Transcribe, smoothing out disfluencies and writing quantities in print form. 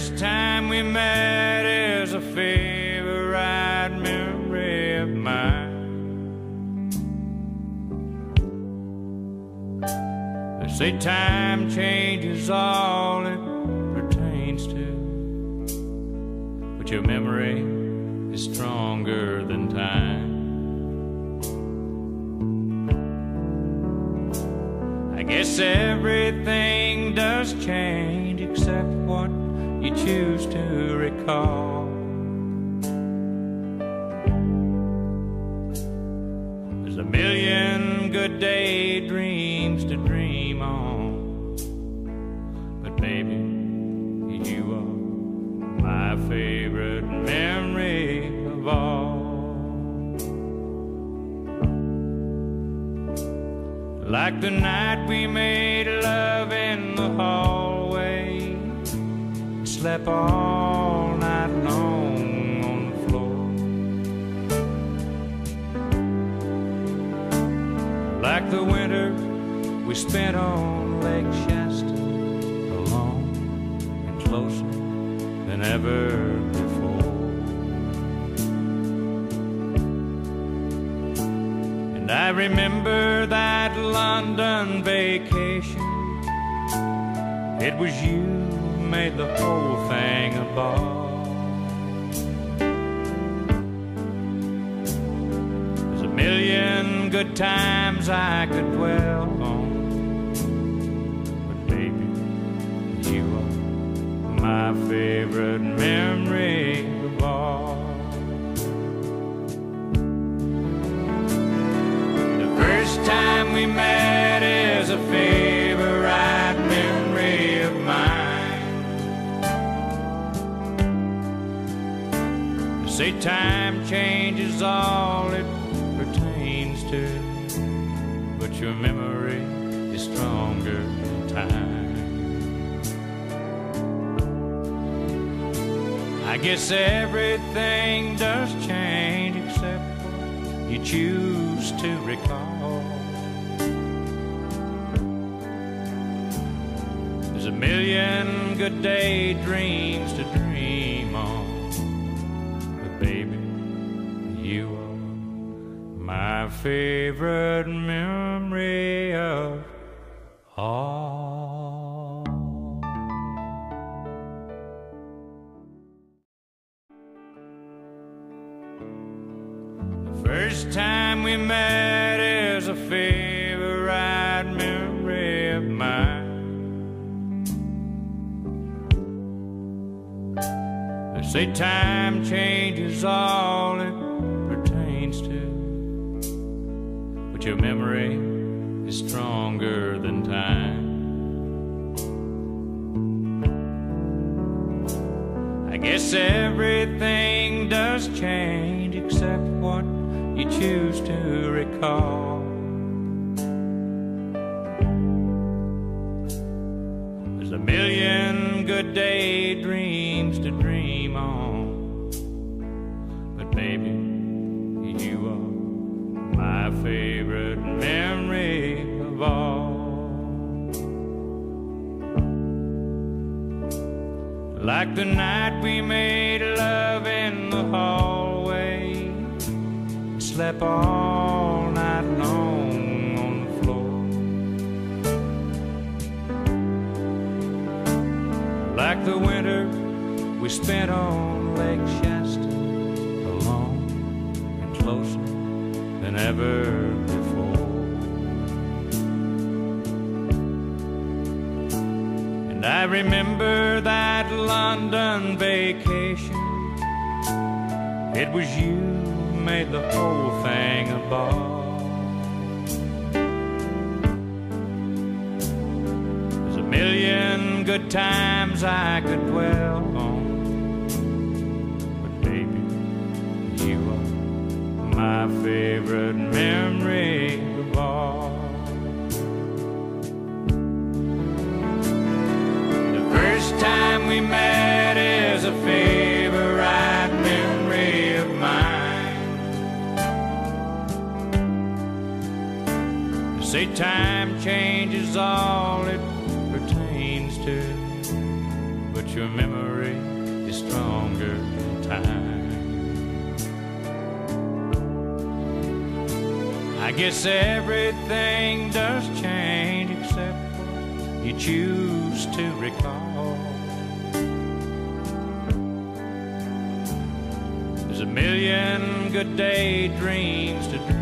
first time we met is a favorite memory of mine. They say time changes all it pertains to, but your memory is stronger than time. I guess everything does change except what you choose to recall. There's a million good daydreams to dream on, but baby, you are my favorite memory of all. Like the night we made love in the hallway, slept all night long on the floor. Like the winter we spent on Lake Shasta, alone and closer than ever before. And I remember that London vacation. It was you who made the whole thing a ball. There's a million good times I could dwell on, but baby, you are my favorite memory of all. The first time we met is a favorite memory of mine. They say time changes all it pertains to, but your memory is stronger than time. I guess everything does change except what you choose to recall. There's a million good daydreams to dream on, but baby, you are my favorite memory of all. The first time we met is a favorite memory of mine. They say time changes all it pertains to, but your memory is stronger than time. I guess everything does change except what you choose to recall. There's a million good daydreams to dream on, but baby, you are my favorite memory of all. Like the night we made love in the hallway, slept all night long on the floor. Like the winter we spent on Lake Shasta, alone and closer than ever before. And I remember that London vacation. It was you who made the whole thing a ball. There's a million good times I could dwell on, but baby, you are my favorite memory of all. The first time we met is a favorite memory of mine. They say time changes all it pertains to, but but your memory is stronger than time. I guess everything does change except what you choose to recall. There's a million good daydreams to dream